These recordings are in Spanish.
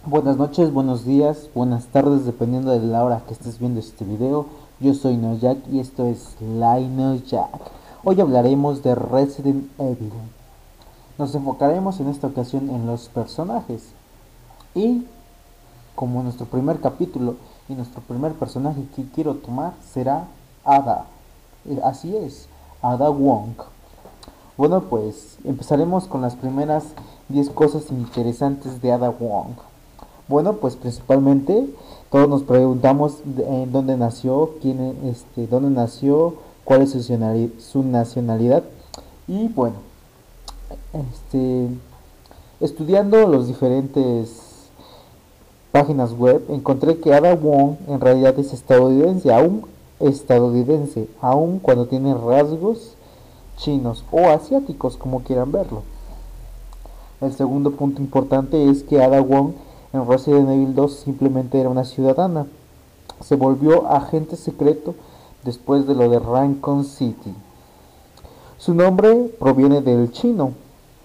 Buenas noches, buenos días, buenas tardes, dependiendo de la hora que estés viendo este video. Yo soy Nojack y esto es Jack. Hoy hablaremos de Resident Evil. Nos enfocaremos en esta ocasión en los personajes. Y como nuestro primer capítulo y nuestro primer personaje que quiero tomar será Ada. Así es, Ada Wong. Bueno, pues empezaremos con las primeras 10 cosas interesantes de Ada Wong. Bueno, pues principalmente todos nos preguntamos en dónde nació, dónde nació, cuál es su nacionalidad. Y bueno, este, estudiando los diferentes páginas web, encontré que Ada Wong en realidad es estadounidense, aun cuando tiene rasgos chinos o asiáticos, como quieran verlo. El segundo punto importante es que Ada Wong en Resident Evil 2 simplemente era una ciudadana. Se volvió agente secreto después de lo de Raccoon City. Su nombre proviene del chino.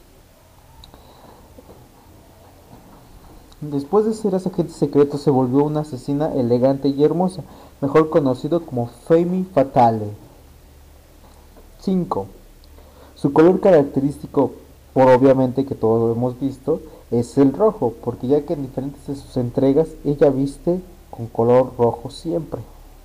Después de ser agente secreto se volvió una asesina elegante y hermosa, mejor conocido como Femme Fatale. 5. Su color característico, por obviamente que todos lo hemos visto, es el rojo, porque ya que en diferentes de sus entregas ella viste con color rojo siempre.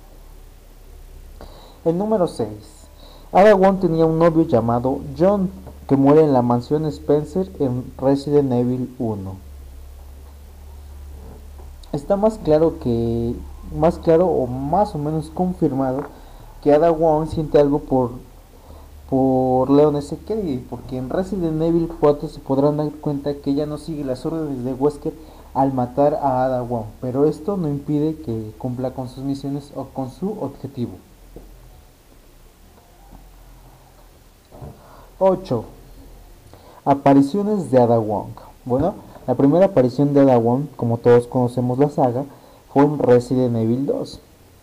El número 6. Ada Wong tenía un novio llamado John, que muere en la mansión Spencer en Resident Evil 1. Está más claro o más o menos confirmado que Ada Wong siente algo por Leon S. Kennedy, porque en Resident Evil 4 se podrán dar cuenta que ella no sigue las órdenes de Wesker al matar a Ada Wong, pero esto no impide que cumpla con sus misiones o con su objetivo. 8. Apariciones de Ada Wong. Bueno, la primera aparición de Ada Wong, como todos conocemos la saga, fue en Resident Evil 2.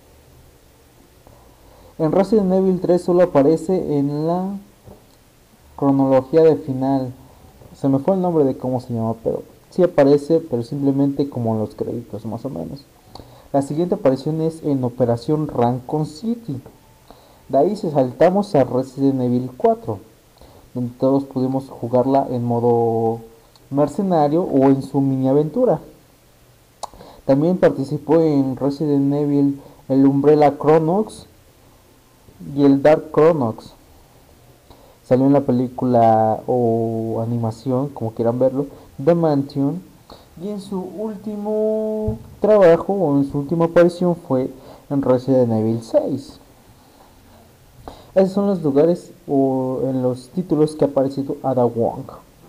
En Resident Evil 3 solo aparece en la cronología de final. Se me fue el nombre de cómo se llama, pero sí aparece, pero simplemente como en los créditos, más o menos. La siguiente aparición es en Operación Raccoon City. De ahí se saltamos a Resident Evil 4, donde todos pudimos jugarla en modo mercenario o en su mini aventura. También participó en Resident Evil el Umbrella Chronox y el Dark Chronox. Salió en la película o animación, como quieran verlo, The Mansion. Y en su último trabajo o en su última aparición fue en Resident Evil 6. Esos son los lugares o en los títulos que ha aparecido Ada Wong,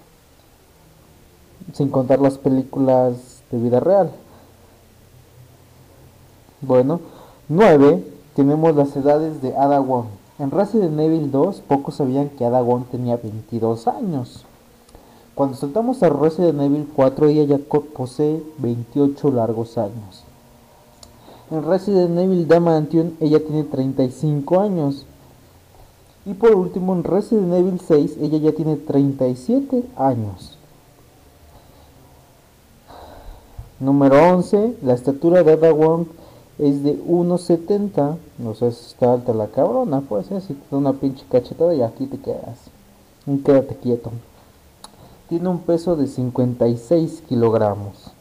sin contar las películas de vida real. Bueno, 9. Tenemos las edades de Ada Wong. En Resident Evil 2 pocos sabían que Ada Wong tenía 22 años. Cuando saltamos a Resident Evil 4 ella ya posee 28 largos años. En Resident Evil Damantion ella tiene 35 años. Y por último en Resident Evil 6 ella ya tiene 37 años. Número 11. La estatura de Ada Wong es de 1.70. No sé si está alta la cabrona, pues si te da una pinche cachetada y aquí te quedas. Quédate quieto. Tiene un peso de 56 kilogramos.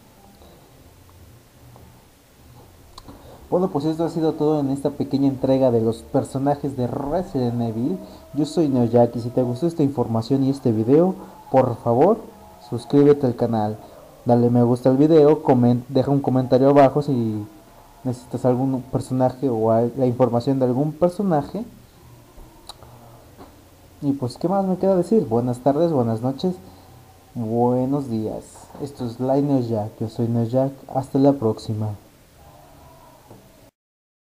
Bueno, pues esto ha sido todo en esta pequeña entrega de los personajes de Resident Evil. Yo soy Neojack y si te gustó esta información y este video, por favor, suscríbete al canal. Dale me gusta al video, deja un comentario abajo si necesitas algún personaje o la información de algún personaje. Y pues, ¿qué más me queda decir? Buenas tardes, buenas noches, buenos días. Esto es Neojack, yo soy Neojack, hasta la próxima.